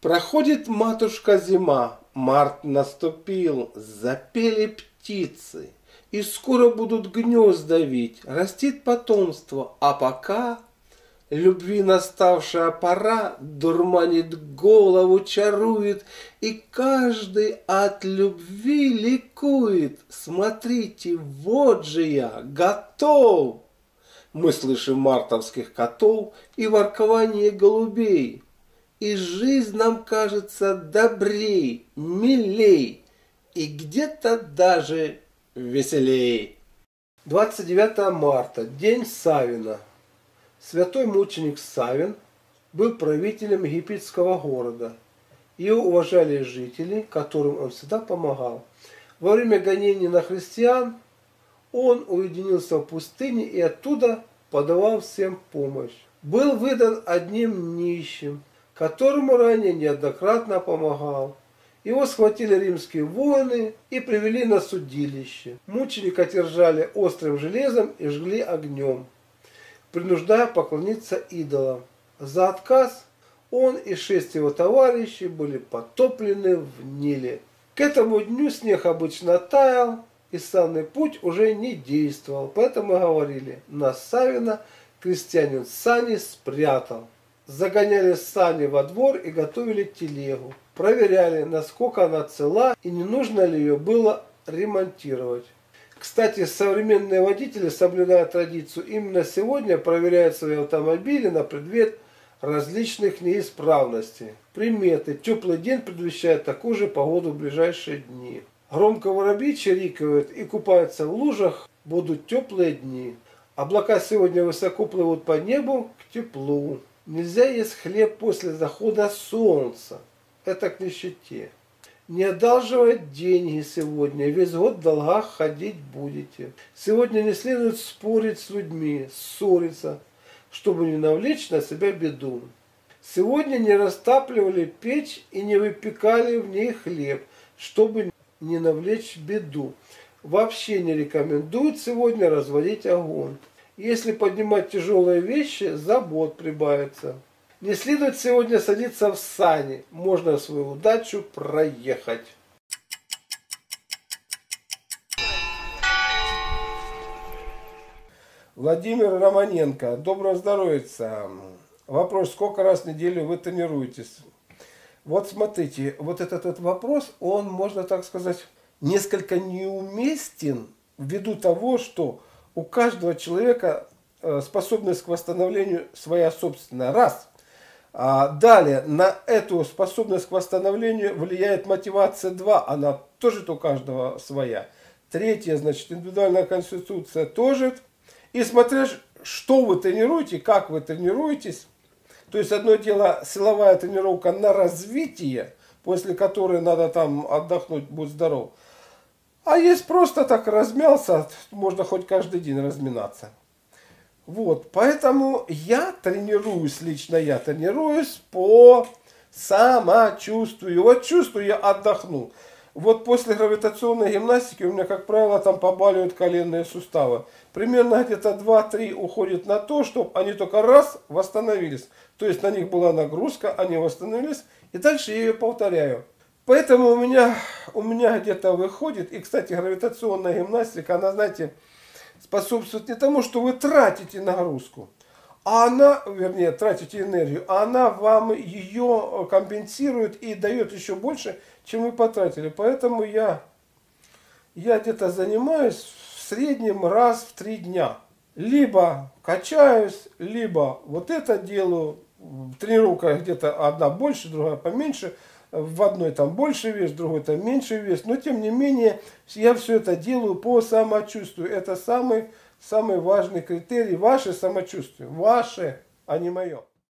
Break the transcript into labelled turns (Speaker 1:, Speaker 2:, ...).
Speaker 1: Проходит, матушка, зима, март наступил, запели птицы, и скоро будут гнезда вить, растит потомство, а пока любви наставшая пора дурманит голову, чарует, и каждый от любви ликует. Смотрите, вот же я, готов! Мы слышим мартовских котов и воркование голубей. И жизнь нам кажется добрей, милей и где-то даже веселей. 29 марта, день Савина. Святой мученик Савин был правителем египетского города. Его уважали жители, которым он всегда помогал. Во время гонений на христиан он уединился в пустыне и оттуда подавал всем помощь. Был выдан одним нищим, которому ранее неоднократно помогал. Его схватили римские воины и привели на судилище. Мученика держали острым железом и жгли огнем, принуждая поклониться идолам. За отказ он и 6 его товарищей были потоплены в Ниле. К этому дню снег обычно таял, и санный путь уже не действовал. Поэтому говорили: на Савина крестьянин сани спрятал. Загоняли сани во двор и готовили телегу. Проверяли, насколько она цела и не нужно ли ее было ремонтировать. Кстати, современные водители, соблюдая традицию, именно сегодня проверяют свои автомобили на предмет различных неисправностей. Приметы. Теплый день предвещает такую же погоду в ближайшие дни. Громко воробьи чирикают и купаются в лужах, будут теплые дни. Облака сегодня высоко плывут по небу к теплу. Нельзя есть хлеб после захода солнца. Это к нищете. Не одалживать деньги сегодня, весь год в долгах ходить будете. Сегодня не следует спорить с людьми, ссориться, чтобы не навлечь на себя беду. Сегодня не растапливали печь и не выпекали в ней хлеб, чтобы не навлечь беду. Вообще не рекомендуют сегодня разводить огонь. Если поднимать тяжелые вещи, забот прибавится. Не следует сегодня садиться в сани, можно свою удачу проехать. Владимир Романенко, доброго здоровья. Вопрос: сколько раз в неделю вы тренируетесь? Вот смотрите, вот этот вопрос, он, можно так сказать, несколько неуместен ввиду того, что у каждого человека способность к восстановлению своя собственная. Раз. Далее, на эту способность к восстановлению влияет мотивация. Два. Она тоже у каждого своя. Третье, значит, индивидуальная конституция тоже. И смотря, что вы тренируете, как вы тренируетесь. То есть, одно дело силовая тренировка на развитие, после которой надо там отдохнуть, будь здоров. А есть просто так размялся, можно хоть каждый день разминаться. Вот, поэтому я тренируюсь, лично я тренируюсь по самочувствию. Вот чувствую, я отдохнул. Вот после гравитационной гимнастики у меня, как правило, там побаливают коленные суставы. Примерно где-то 2-3 уходит на то, чтобы они только раз восстановились. То есть на них была нагрузка, они восстановились, и дальше я ее повторяю. Поэтому у меня где-то выходит, и, кстати, гравитационная гимнастика, она, знаете, способствует не тому, что вы тратите нагрузку, а она, вернее, тратите энергию, а она вам ее компенсирует и дает еще больше, чем вы потратили. Поэтому я где-то занимаюсь в среднем раз в 3 дня. Либо качаюсь, либо вот это делаю. Тренировка где-то одна больше, другая поменьше. В одной там больше вес, в другой там меньше вес. Но тем не менее, я все это делаю по самочувствию. Это самый важный критерий. Ваше самочувствие. Ваше, а не мое.